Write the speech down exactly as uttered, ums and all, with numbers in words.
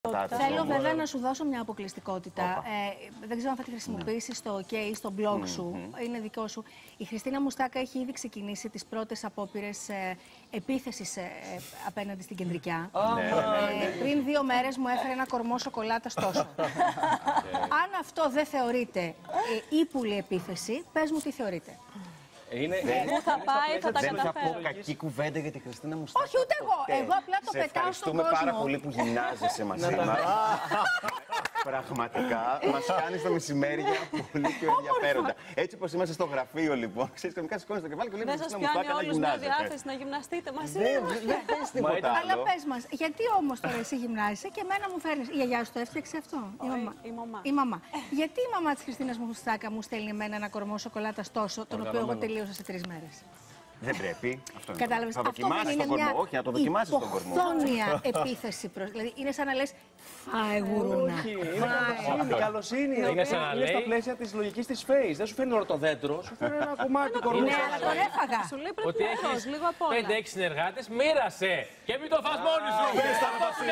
Θέλω βέβαια να σου δώσω μια αποκλειστικότητα. Ε, δεν ξέρω αν θα τη χρησιμοποιήσεις στο OK ή στο blog σου. Mm-hmm. Είναι δικό σου. Η Χριστίνα Μουστάκα έχει ήδη ξεκινήσει τις πρώτες απόπειρες ε, επίθεσης ε, απέναντι στην Κεντρικιά. Oh, ναι, ναι, ναι. Ε, πριν δύο μέρες μου έφερε ένα κορμό σοκολάτας τόσο. Okay. Αν αυτό δεν θεωρείται ε, ύπουλη επίθεση, πες μου τι θεωρείτε. Είναι, Πού θα πάει, θα τα δεν καταφέρω. Δεν θα πω κακή κουβέντα για τη Χριστίνα Μουστάκα. Όχι, ούτε εγώ. Εγώ απλά το πετάω στον κόσμο. Ευχαριστούμε πάρα πολύ που γυμνάζεσαι μαζί μας. Πραγματικά, μας κάνεις τα μεσημέρια πολύ πιο ενδιαφέροντα. Έτσι όπως είμαστε στο γραφείο, λοιπόν, ξέρεις, κανονικά σηκώνεις το κεφάλι και λέμε Χριστίνα Μουστάκα να γυμνάζεται. Δεν σας πιάνει όλους μια διάθεση να γυμναστείτε μαζί μας. Δεν θες τίποτα άλλο. Αλλά πες μας, γιατί όμως τώρα εσύ γυμνάζεσαι και εμένα μου φέρνεις. Η γιαγιά σου το έφτιαξε αυτό. Η μαμά. Γιατί η μαμά της Χριστίνας Μουστάκα μου στέλνει εμένα ένα κορμό σοκολάτας τόσο, τον οποίο εγώ τελείωσα σε τρεις μέρες. Δεν πρέπει. Αυτό είναι. Κατάλαβες. Θα Αυτό δοκιμάσεις τον κορμό. Όχι, να το δοκιμάσεις τον κορμό. Υποχθόνια επίθεση προς. Δηλαδή είναι σαν να λες φάε γουρούνα. Όχι, είναι καλοσύνη. Είναι στα πλαίσια της λογικής της face. Δεν σου φέρνει όλο το δέντρο, σου φέρνει ένα κομμάτι του κορμού. Ναι, αλλά τον έφαγα. Σου λέει πρέπει να δώσει λίγο απ' όλα. πέντε έξι συνεργάτες, μοίρασε και μην το φας μόνοι σου.